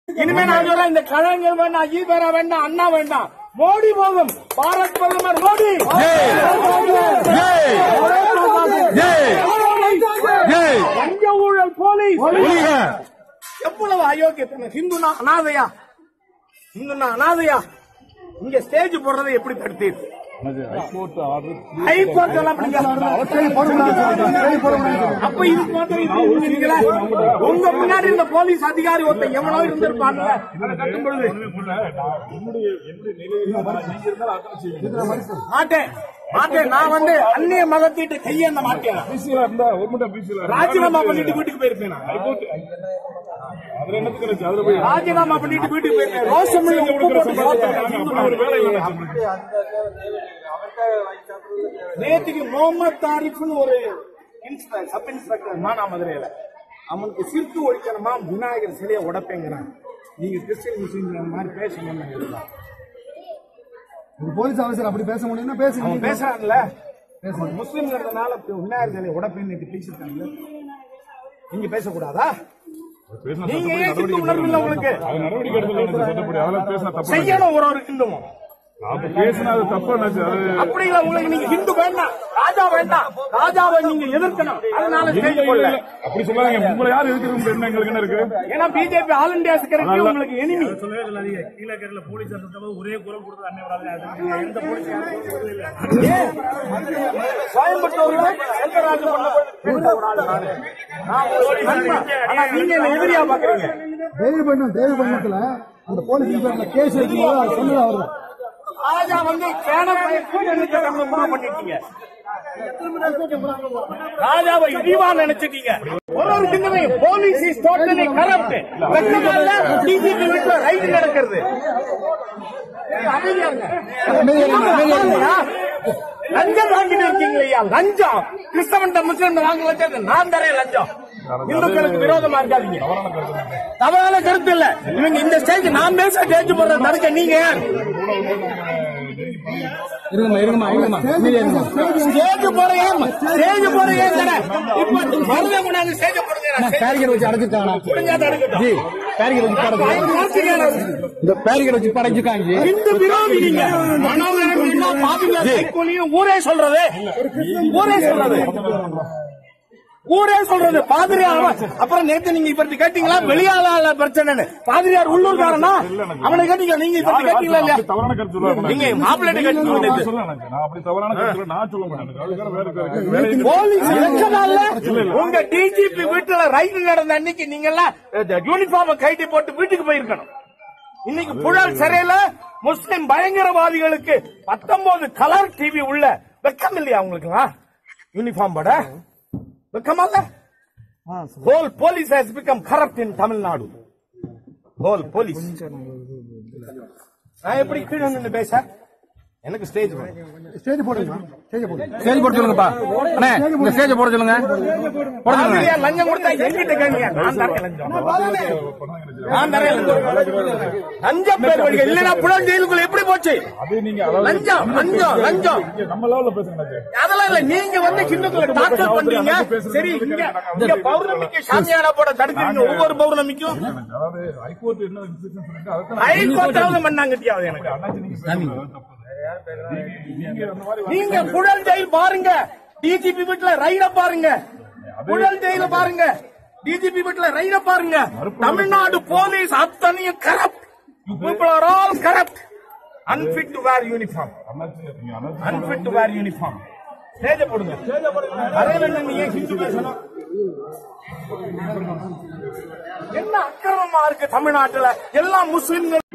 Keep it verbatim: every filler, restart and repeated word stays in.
இனிமே நான் சொல்ல இந்த கலைஞர் வேண்டாம், ஈவேரா வேண்டாம், அண்ணா வேண்டாம், மோடி போதும். பாரத் பிரதமர் மோடி. லஞ்ச ஊழல் போலீஸ் எவ்வளவு அயோக்கியத்தன. ஹிந்துனா அனாதையா, ஹிந்துனா அனாதையா. இங்க ஸ்டேஜ் போடுறதை எப்படி தடுத்தீர்? ஹைகோர்ட் எல்லாம் அப்ப இதுக்கு மாத்திரம் உங்க முன்னாடி இந்த போலீஸ் அதிகாரி ஒருத்தர் எவ்வளவு இருந்திருப்பாங்க. மாட்டேன் மாட்டேன் நான் வந்து அந்நிய மதத்திட்டு கையேந்த மாட்டேன். ராஜினாமா பண்ணிட்டு வீட்டுக்கு போயிருப்பேன். ராஜினாமா பண்ணிட்டு வீட்டுக்கு போயிருப்பேன். ரோஷமில் உப்பு போட்டு நேற்றுக்கு முகமது தாரிஃப்னு ஒரு சப் இன்ஸ்பெக்டர் மானாமதுரையில அவனுக்கு சிறுத்து ஒழிக்கணுமா விநாயகர் சிலையை உடப்பேங்கிறான். நீங்க கிறிஸ்டியன் முஸ்லீம் மாதிரி பேசணும். போலீஸ் ஆபீசர் அப்படி பேச முடியும்னா பேச பேசுறாங்கல்ல. முஸ்லீம்ங்கிறதுனால விநாயகர் சிலையை உடப்பேன்னு பேசிட்டாங்க. நீங்க பேசக்கூடாதா? நீங்க ஏன் சிந்து உணர்வு இல்லை உங்களுக்கு? செய்யணும் ஒரு ஒரு ஹிந்துவும். அப்படி இல்ல உங்களுக்கு. நீங்க ஹிந்து வேண்டாம், ராஜா வேண்டாம், ராஜாவை நீங்க எதிர்க்கணும். அதனால அப்படி சொல்லாங்க. உங்களை யார் எதிர்க்கிறது எங்களுக்கு என்ன இருக்கு? ஏன்னா பிஜேபி ஆல் இந்தியா செக்ரட்டரி உங்களுக்கு எனிமி. கீழக்கரையில போலீஸ் ஒரே குரல் கொடுத்தது அன்னை எந்த போலீஸ் கோயம்புத்தூர்ல செல்வராஜ் நீங்க என்ன எதிரியா பாக்குறீங்க? தேவிபண்ணம் தேவிபண்ணத்துல அந்த போலீஸ் கேஸ் வைக்கும்போது சொன்னது அவரு. ராஜா வந்து பண்ணிட்டீங்க. ராஜாவை இழிவா நினைச்சிட்டீங்க. ஒரு ஒரு சின்னதையும் police is totally corrupt. DGP வீட்டுல ரைடு நடக்கிறது. லஞ்சம் வாங்கிட்டு இருக்கீங்களா? லஞ்சம் கிறிஸ்தவன் முஸ்லிம் வாங்க வச்சது நான் தரேன். லஞ்சம் இந்துக்களுக்கு விரோதமா இருக்காதீங்க. தவறான கருத்து இல்ல. இவங்க இந்த ஸ்டேஜ் நான் பேச ஸ்டேஜ் போடுற தடுக்க நீங்க யார்? ஸ்டேஜ் போற ஏன் ஸ்டேஜ் போற ஏன் தானே இப்ப மருத கொண்டாந்து ஸ்டேஜ் போடுங்க. பேரிகேட் வச்சு அடைச்சிருக்காங்க. முடிஞ்சா தடுக்கட்டும். பேரிகேட் வச்சு இந்த பேரிகேட் வச்சு படைச்சிருக்காங்க. இந்து விரோதி நீங்க. மனோகரன் ஊரே சொல்றது ஊரே சொல்றது ஊரே சொல்றது பாதிரியார். அப்புறம் நேற்று நீங்க இப்ப கேட்டீங்களா வெளியாள பிரச்சனை? பாதிரியார் உள்ளூர்காரனா? அவனை கேட்டீங்க. நீங்க இப்ப கேட்டீங்களா இல்லையா? தவறான கருத்து நீங்க மாப்பிள்ளை கேட்டீங்க. போலீஸ் எலெக்ஷனால உங்க டிஜிபி வீட்டுல ரைடு நடந்த அன்னைக்கு நீங்க எல்லாம் யூனிஃபார்ம் கைட்டி போட்டு வீட்டுக்கு போயிருக்கணும். இன்னைக்கு புழல் சிறையில முஸ்லிம் பயங்கரவாதிகளுக்கு பத்தொன்பது கலர் டிவி உள்ள வெக்கம் இல்லையா உங்களுக்கு? யூனிஃபார்ம் போட வெக்கமல்ல? Whole police has become corrupt in Tamil Nadu. Whole police. நான் எப்படி கீழே நின்று பேச? எனக்கு ஸ்டேஜ் ஸ்டேஜ் போடுங்க. ஸ்டேஜ் போடுங்க. ஸ்டேஜ் போட சொல்லுங்கப்பா. அண்ணே இந்த ஸ்டேஜ் போட சொல்லுங்க. போட சொல்லுங்க. லஞ்சம் கொடுத்தா எங்கிட்ட கேளுங்க. நான் தரேன் லஞ்சம். நான் தரேன் லஞ்சம். லஞ்சம் பேர் வழி இல்லனா புலன் ஜெயிலுக்குள்ள எப்படி போச்சு? லஞ்சம் லஞ்சம் லஞ்சம் நம்ம லெவல்ல பேசுங்க. அதெல்லாம் இல்ல. நீங்க வந்து ஹிந்துக்களை டார்ச்சர் பண்றீங்க. சரி இங்க இங்க பௌர்ணமிக்கு சாமியானா போட தடுக்கிறீங்க. ஒவ்வொரு பௌர்ணமிக்கும் அதாவது ஹைகோர்ட் என்ன இன்ஸ்ட்ரக்ஷன் சொல்லிட்டு அதுக்கு ஹைகோர்ட்டாவது பண்ணாங்கட்டியாவது எனக்கு. நீங்க புழல் ஜெயில் பாருங்க. டிஜிபி வீட்டுல ரைட பாருங்க. புழல் ஜெயில பாருங்க. டிஜிபி வீட்டுல ரைட பாருங்க. தமிழ்நாடு போலீஸ் அத்தனையும் corrupt. People are all corrupt. Unfit to wear uniform. Unfit to wear uniform. Stage போடுங்க. அரே நீங்க ஏன் ஹிந்து பேசணும்? என்ன அக்கிரமமா இருக்கு தமிழ்நாட்டுல? எல்லா முஸ்லிம்கள்